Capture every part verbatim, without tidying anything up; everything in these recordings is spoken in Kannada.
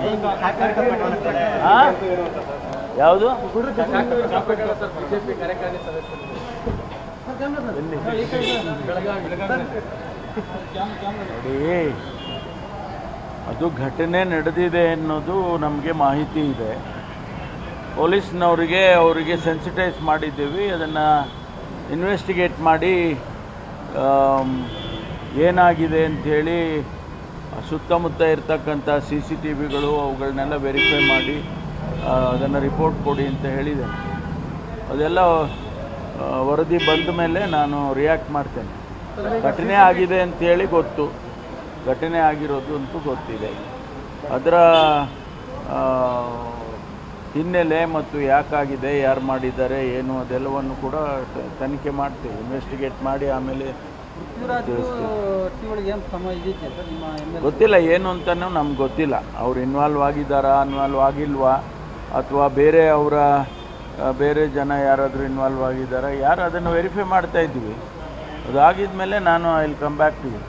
ಯಾವುದು ನೋಡಿ, ಅದು ಘಟನೆ ನಡೆದಿದೆ ಅನ್ನೋದು ನಮಗೆ ಮಾಹಿತಿ ಇದೆ. ಪೊಲೀಸ್ನವರಿಗೆ ಅವರಿಗೆ ಸೆನ್ಸಿಟೈಸ್ ಮಾಡಿದ್ದೀವಿ. ಅದನ್ನು ಇನ್ವೆಸ್ಟಿಗೇಟ್ ಮಾಡಿ ಏನಾಗಿದೆ ಅಂಥೇಳಿ ಸುತ್ತಮುತ್ತ ಇರ್ತಕ್ಕಂಥ ಸಿ ಸಿ ಟಿ ವಿಗಳು ಅವುಗಳನ್ನೆಲ್ಲ ವೆರಿಫೈ ಮಾಡಿ ಅದನ್ನು ರಿಪೋರ್ಟ್ ಕೊಡಿ ಅಂತ ಹೇಳಿದ್ದೇನೆ. ಅದೆಲ್ಲ ವರದಿ ಬಂದ ಮೇಲೆ ನಾನು ರಿಯಾಕ್ಟ್ ಮಾಡ್ತೇನೆ. ಘಟನೆ ಆಗಿದೆ ಅಂಥೇಳಿ ಗೊತ್ತು, ಘಟನೆ ಆಗಿರೋದು ಅಂತೂ ಗೊತ್ತಿದೆ. ಅದರ ಹಿನ್ನೆಲೆ ಮತ್ತು ಯಾಕಾಗಿದೆ, ಯಾರು ಮಾಡಿದ್ದಾರೆ, ಏನು ಅದೆಲ್ಲವನ್ನು ಕೂಡ ತನಿಖೆ ಮಾಡ್ತೀವಿ. ಇನ್ವೆಸ್ಟಿಗೇಟ್ ಮಾಡಿ ಆಮೇಲೆ ಗೊತ್ತಿಲ್ಲ ಏನು ಅಂತಲೂ ನಮ್ಗೆ ಗೊತ್ತಿಲ್ಲ. ಅವ್ರು ಇನ್ವಾಲ್ವ್ ಆಗಿದ್ದಾರಾ, ಇನ್ವಾಲ್ವ್ ಆಗಿಲ್ವಾ, ಅಥವಾ ಬೇರೆ ಅವರ ಬೇರೆ ಜನ ಯಾರಾದರೂ ಇನ್ವಾಲ್ವ್ ಆಗಿದ್ದಾರಾ, ಯಾರು ಅದನ್ನು ವೆರಿಫೈ ಮಾಡ್ತಾ ಇದ್ದೀವಿ. ಅದಾಗಿದ ಮೇಲೆ ನಾನು ಇಲ್ಲಿ ಕಮ್ ಬ್ಯಾಕ್ ಟು ಯು.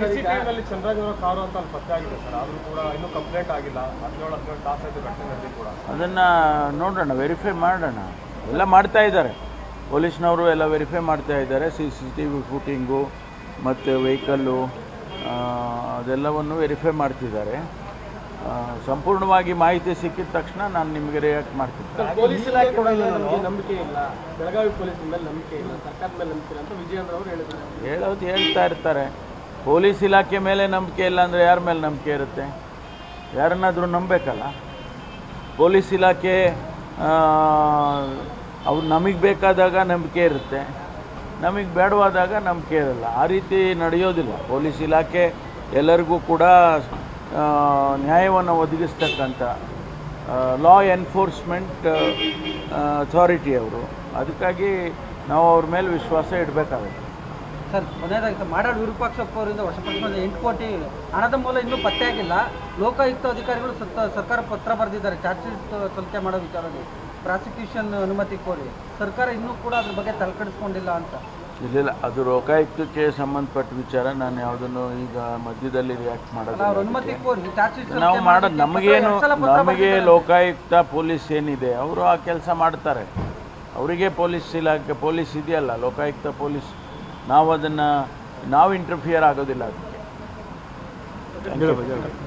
ಅದನ್ನು ನೋಡೋಣ, ವೆರಿಫೈ ಮಾಡೋಣ. ಎಲ್ಲ ಮಾಡ್ತಾ ಇದ್ದಾರೆ, ಪೊಲೀಸ್ನವರು ಎಲ್ಲ ವೆರಿಫೈ ಮಾಡ್ತಾ ಇದ್ದಾರೆ. C C T V footage ಮತ್ತು ವೆಹಿಕಲ್ಲು ಅದೆಲ್ಲವನ್ನು ವೆರಿಫೈ ಮಾಡ್ತಿದ್ದಾರೆ. ಸಂಪೂರ್ಣವಾಗಿ ಮಾಹಿತಿ ಸಿಕ್ಕಿದ ತಕ್ಷಣ ನಾನು ನಿಮಗೆ ರಿಯಾಕ್ಟ್ ಮಾಡ್ತೀನಿ. ಪೊಲೀಸ್ ಇಲಾಖೆ ನಂಬಿಕೆ ಇಲ್ಲ, ಬೆಳಗಾವಿ ಪೊಲೀಸ್ ಮೇಲೆ ನಂಬಿಕೆ ಇಲ್ಲ, ಸರ್ಕಾರದ ಮೇಲೆ ನಂಬಿಕೆ ಇಲ್ಲ ಅಂತ ವಿಜಯೇಂದ್ರ ಅವರು ಹೇಳಿದ್ದಾರೆ. ಹೇಳೋದು ಹೇಳ್ತಾ ಇರ್ತಾರೆ. ಪೊಲೀಸ್ ಇಲಾಖೆ ಮೇಲೆ ನಂಬಿಕೆ ಇಲ್ಲ ಅಂದರೆ ಯಾರ ಮೇಲೆ ನಂಬಿಕೆ ಇರುತ್ತೆ? ಯಾರನ್ನಾದರೂ ನಂಬಬೇಕಲ್ಲ. ಪೊಲೀಸ್ ಇಲಾಖೆ ಅವ್ರು ನಮಗೆ ಬೇಕಾದಾಗ ನಂಬಿಕೆ ಇರುತ್ತೆ, ನಮಗೆ ಬೇಡವಾದಾಗ ನಂಬಿಕೆ ಇರಲ್ಲ. ಆ ರೀತಿ ನಡೆಯೋದಿಲ್ಲ. ಪೊಲೀಸ್ ಇಲಾಖೆ ಎಲ್ಲರಿಗೂ ಕೂಡ ನ್ಯಾಯವನ್ನು ಒದಗಿಸ್ತಕ್ಕಂಥ ಲಾ ಎನ್ಫೋರ್ಸ್ಮೆಂಟ್ ಅಥಾರಿಟಿ ಅವರು. ಅದಕ್ಕಾಗಿ ನಾವು ಅವ್ರ ಮೇಲೆ ವಿಶ್ವಾಸ ಇಡಬೇಕಾಗುತ್ತೆ. ಸರ್, ಕೊನೆಯದಾಗಿ ಮಾಡಾಳ್ ವಿರೂಪಾಕ್ಷಪ್ಪ ಅವರಿಂದ ವಶಪಡಿಸಿಕೊಂಡ ಎಂಟು ಕೋಟಿ ಹಣದ ಮೂಲ ಇನ್ನೂ ಪತ್ತೆಯಾಗಿಲ್ಲ. ಲೋಕಾಯುಕ್ತ ಅಧಿಕಾರಿಗಳು ಸರ್ಕಾರ ಪತ್ರ ಬರೆದಿದ್ದಾರೆ ಚಾರ್ಜ್ ಶೀಟ್ ತನಿಖೆ ಮಾಡೋ ವಿಚಾರದಲ್ಲಿ. ಪ್ರಾಸಿಕ್ಯೂಷನ್ ಅನುಮತಿ ಕೋರಿ ಸರ್ಕಾರ ಇನ್ನೂ ಕೂಡ ಅದ್ರ ಬಗ್ಗೆ ತಲೆಕೆಡಿಸ್ಕೊಂಡಿಲ್ಲ ಅಂತ. ಇಲ್ಲ, ಅದು ಲೋಕಾಯುಕ್ತಕ್ಕೆ ಸಂಬಂಧಪಟ್ಟ ವಿಚಾರ. ನಾನು ಯಾವುದನ್ನು ಈಗ ಮಧ್ಯದಲ್ಲಿ ರಿಯಾಕ್ಟ್ ಮಾಡೋದು. ನಾವು ಮಾಡೋದು ನಮಗೇನು, ನಮಗೆ ಲೋಕಾಯುಕ್ತ ಪೊಲೀಸ್ ಏನಿದೆ ಅವರು ಆ ಕೆಲಸ ಮಾಡ್ತಾರೆ. ಅವರಿಗೆ ಪೊಲೀಸ್ ಇಲಾಖೆ ಪೊಲೀಸ್ ಇದೆಯಲ್ಲ, ಲೋಕಾಯುಕ್ತ ಪೊಲೀಸ್. ನಾವು ಅದನ್ನು ನಾವು ಇಂಟರ್ಫಿಯರ್ ಆಗೋದಿಲ್ಲ ಅದಕ್ಕೆ.